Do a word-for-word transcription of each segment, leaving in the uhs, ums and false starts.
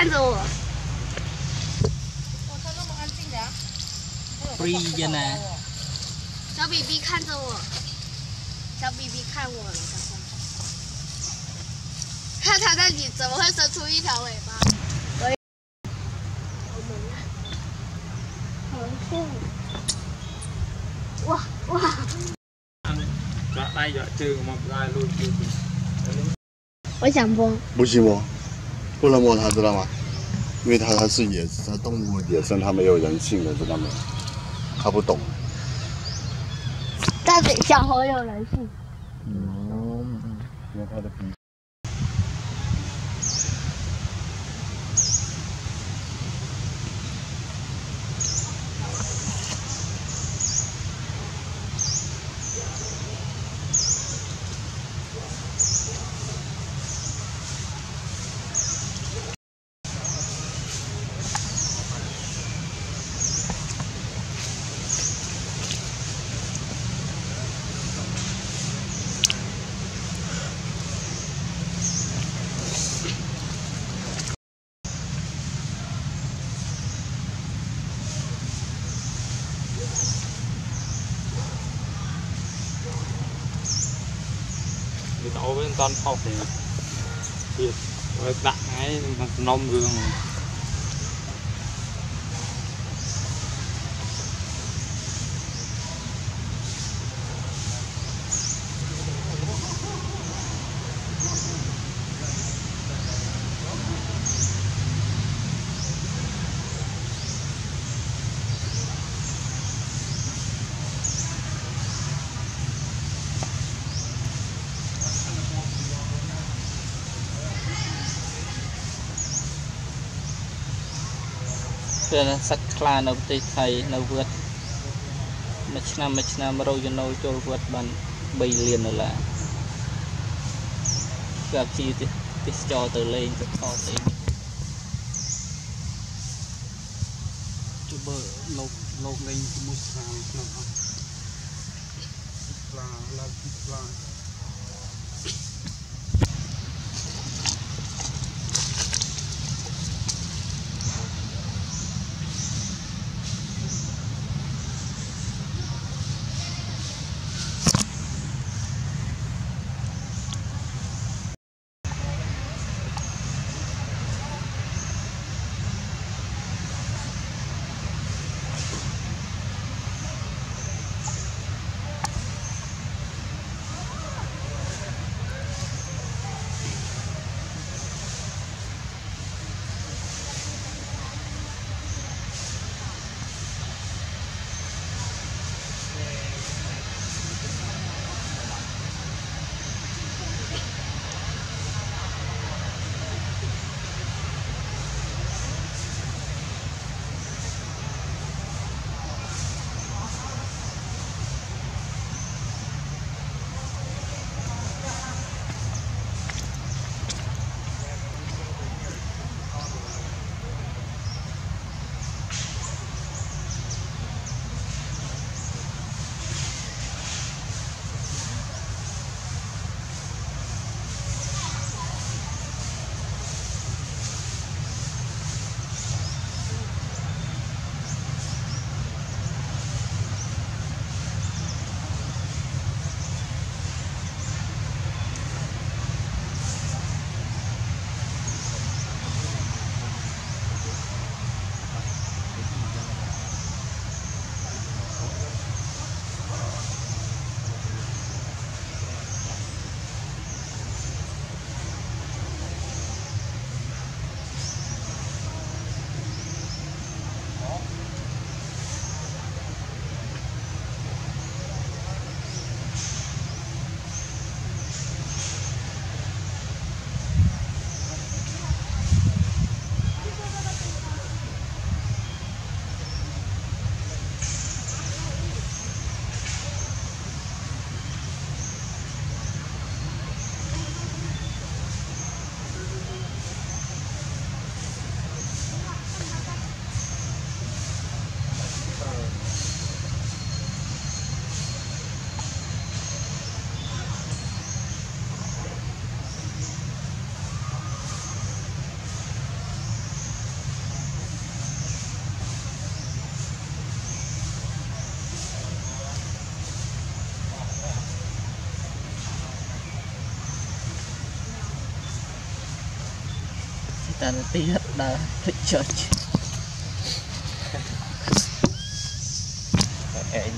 看着我。 我他那么安静的啊。 Brianna。 小 B B 看着我，小 B B 看我了，看他那里怎么会伸出一条尾巴？我也，好像，哇哇！我想摸。 不行摸，不能摸它，知道吗？因为它它是野，它动物野生，它没有人性的，知道吗？它不懂。 但是小猴有人性。 嗯，因为它的鼻。 Tao với con học thì thiệt đặt cái nông gương là sạch là nó tê thầy nó vượt mấy năm mấy năm rồi cho nó cho vượt bằng bay liền rồi là gặp chi thì thì cho từ lên cho to thì cho bờ lột lột lên một sáng nó là là là ta tí hết đã thích chơi em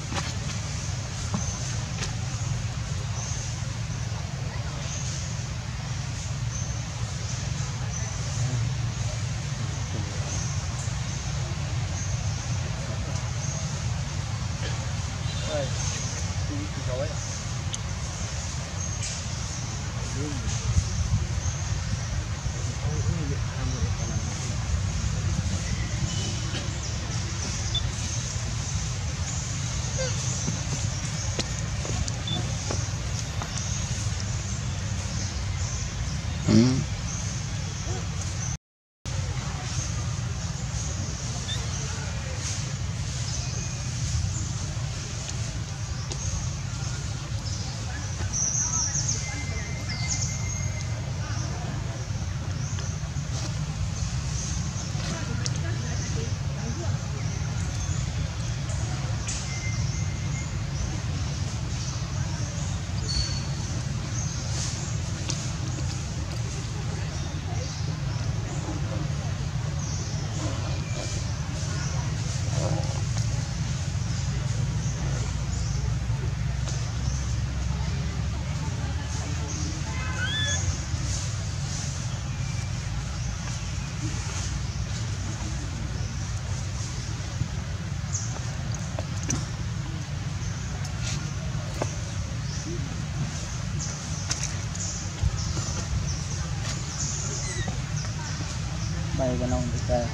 bay cái nông được ra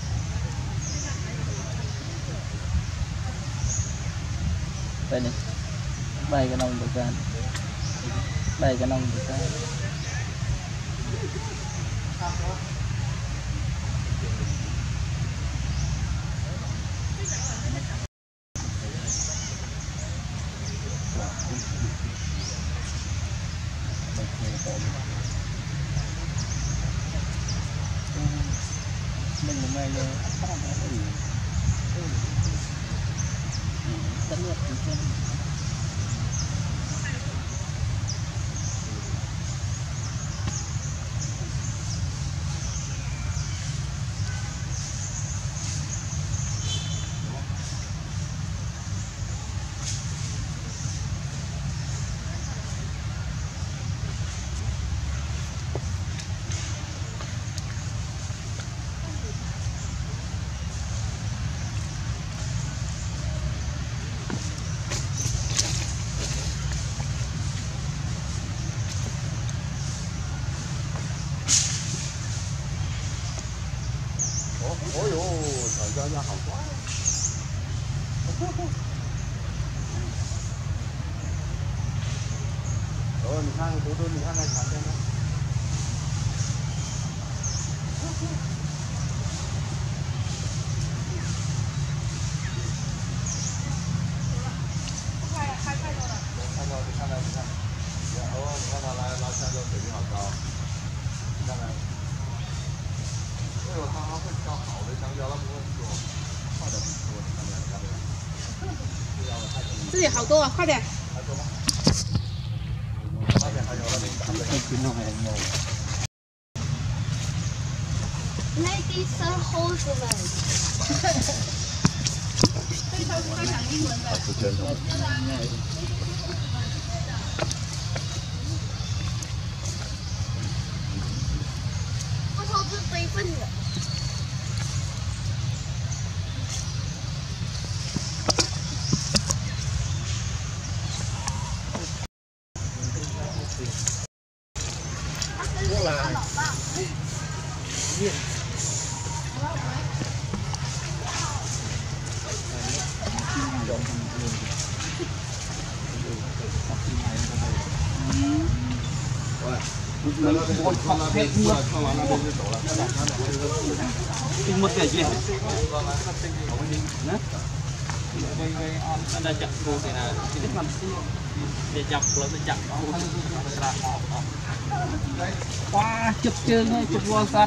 bay này bay cái nông được ra bay cái nông được ra mình hôm nay phát ra cái gì tất nhiên thì trên 哦呦，小家家好乖。哦，你看图图，你看看墙边的。快开快多了。看到，你看到，你看。哦，你看他来拉香蕉水平好高，你看看。哎呦，他还会挑好的香蕉，他不会说坏的不说，你看没有？看没有？ 这里好多啊，快点！ 还多吗？外面还有那边打的。 Ladies and gentlemen。这超市在讲英文的。 是真的。 我超市备份的。过来。 我靠，太酷了！看完那边就走了。听mất cái gì? Nè. Cái cái on đã chặt luôn thì là cái mình để chặt rồi để chặt là quá chụp chân thôi, chụp vô sát.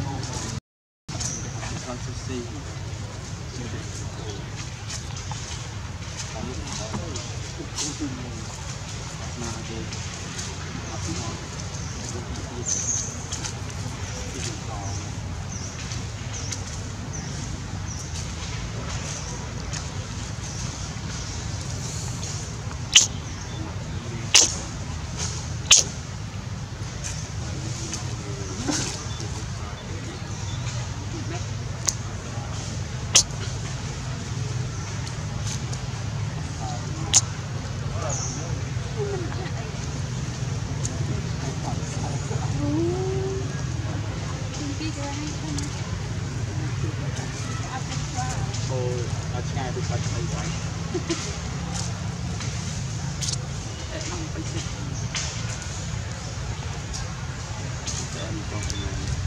Hãy subscribe cho kênh Ghiền Mì Gõ để không bỏ lỡ